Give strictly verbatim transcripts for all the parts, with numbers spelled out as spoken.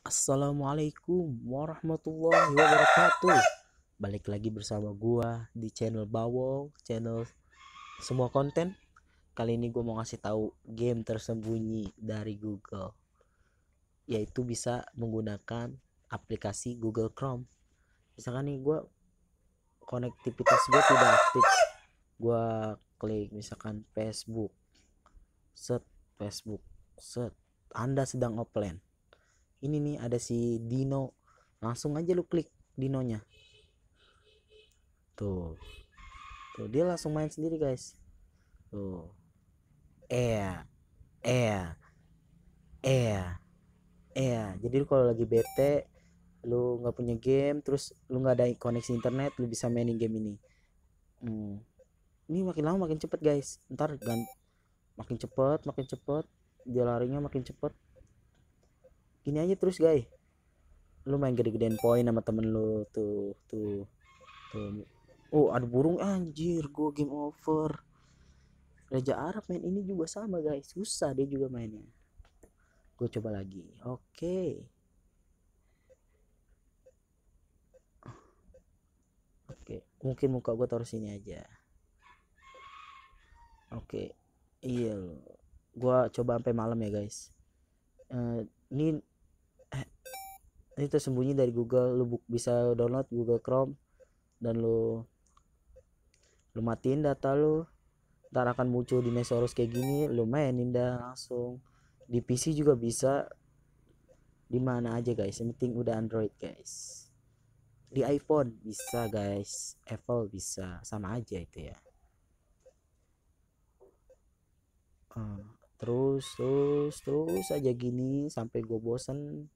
Assalamualaikum warahmatullahi wabarakatuh. Balik lagi bersama gua di channel Bawol, channel semua konten. Kali ini gua mau ngasih tahu game tersembunyi dari Google, yaitu bisa menggunakan aplikasi Google Chrome. Misalkan nih gua konektivitas gua tidak aktif, gua klik misalkan Facebook, set Facebook, set Anda sedang offline. Ini nih ada si Dino, langsung aja lu klik Dinonya. Tuh, tuh dia langsung main sendiri guys. Tuh, eh, eh, eh, eh. Jadi lu kalau lagi bete, lu nggak punya game, terus lu nggak ada koneksi internet, lu bisa mainin game ini. Hmm. Ini makin lama makin cepet guys. Ntar gan makin cepet, makin cepet. Dia larinya makin cepet. Gini aja terus guys. Lu main gede-gedean poin sama temen lu tuh, tuh, tuh. Oh, ada burung anjir, gua game over. Raja Arab main ini juga sama guys, susah dia juga mainnya. Gue coba lagi. Oke. Oke, mungkin muka gue taruh sini aja. Oke. Iya loh. Gue coba sampai malam ya guys. Eh, ini eh, ini tersembunyi dari Google. Lu bisa download Google Chrome dan lu lu matiin data lu. Ntar akan muncul dinosaurus kayak gini, lu mainin dah langsung. Di P C juga bisa, di mana aja guys. Yang penting udah Android guys. Di iPhone bisa guys, Apple bisa, sama aja itu ya. uh, terus terus terus aja gini sampai gue bosen,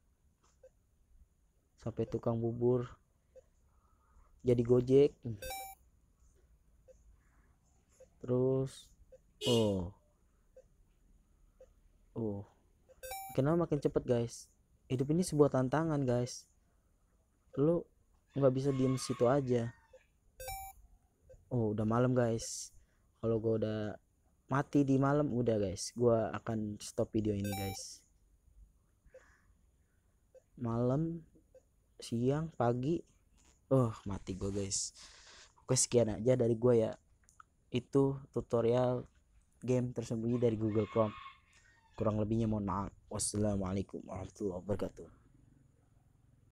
sampai tukang bubur jadi Gojek. Terus oh oh makin lama makin cepet guys. Hidup ini sebuah tantangan guys, lu nggak bisa diem situ aja. Oh udah malam guys, kalau gue udah mati di malam udah guys, gue akan stop video ini guys. Malam, siang, pagi, oh mati gue guys. Oke, sekian aja dari gue ya, itu tutorial game tersembunyi dari Google Chrome. Kurang lebihnya mohon maaf. Wassalamualaikum warahmatullahi wabarakatuh.